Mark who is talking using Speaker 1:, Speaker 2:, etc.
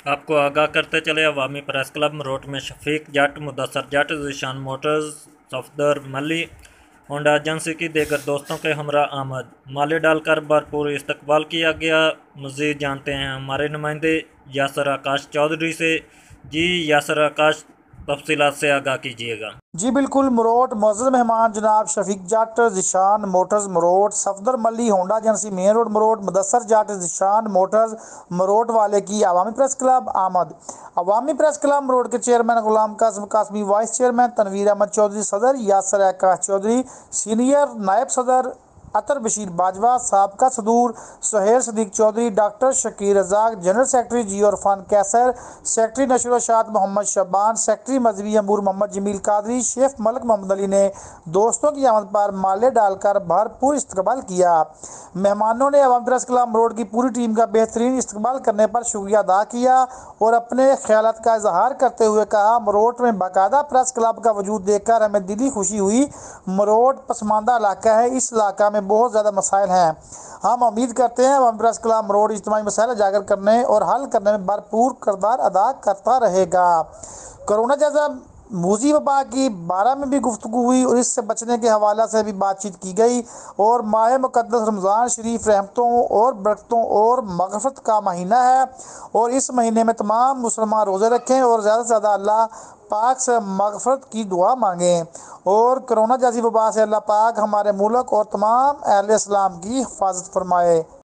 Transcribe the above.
Speaker 1: آپ کو آگاہ کرتے چلے عوامی پریس کلب مروٹ میں Shafiq Jat, Mudassar Jat, Zeeshan motors, Safdar Mali, Honda agency کی دیگر دوستوں کے ہمراہ آمد، مالے ڈال کر بھرپور استقبال کیا گیا۔ مزید جانتے ہیں ہمارے نمائندے یاسر آکاش چودھری سے۔ جی یاسر آکاش، تفصیلات سے آگاہ کیجیے گا۔
Speaker 2: جی بالکل مروٹ معزز مہمان جناب Shafiq Jat, Zeeshan motors Marot, Safdar Mali Honda agency main road Marot, Mudassar Jat, Zeeshan motors Marot والے کی عوامی پریس کلب آمد۔ عوامی پریس کلب مروٹ کے chairman Ghulam Qasim Qasmi, vice chairman Tanveer Ahmed Chaudhry, صدر یاسر آکاش چودھری، سینئر نائب صدر عطر بشیر باجوہ، سابقہ صدور Sohail Siddique Chaudhry, doctor Shakeel Razzaq, general secretary Geo Irfan Kaiser, secretary نشر و اشاعت محمد شبان، سیکرٹری مذہبی امور محمد جمیل قادری، شیف ملک محمد علی نے دوستوں کی آمد پر مالے ڈال کر بھرپور استقبال کیا۔ مہمانوں نے عوامی پریس کلب مروٹ کی پوری ٹیم کا بہترین استقبال کرنے پر شکریہ ادا کیا اور اپنے خیالات کا اظہار کرتے ہوئے کہا، مروٹ میں باقاعدہ پریس کلب کا وجود دیکھ کر ہمیں دلی خوشی ہوئی۔ مروٹ پسماندہ علاقہ ہے، اس علاقہ میں بہت زیادہ مسائل ہیں۔ ہم امید کرتے ہیں عوامی پریس کلب مروٹ اجتماعی مسائل اجاگر کرنے اور حل کرنے میں بھرپور کردار ادا کرتا رہے گا۔ کورونا جائزہ موذی وبا کی بارے میں بھی گفتگو ہوئی اور اس سے بچنے کے حوالے سے بھی بات چیت کی گئی اور ماہ مقدس رمضان شریف رحمتوں اور برکتوں اور مغفرت کا مہینہ ہے اور اس مہینے میں تمام مسلمان روزے رکھیں اور زیادہ سے زیادہ اللہ پاک سے مغفرت کی دعا مانگیں اور کورونا جیسی وبا سے اللہ پاک ہمارے ملک اور تمام اہل اسلام کی حفاظت فرمائے۔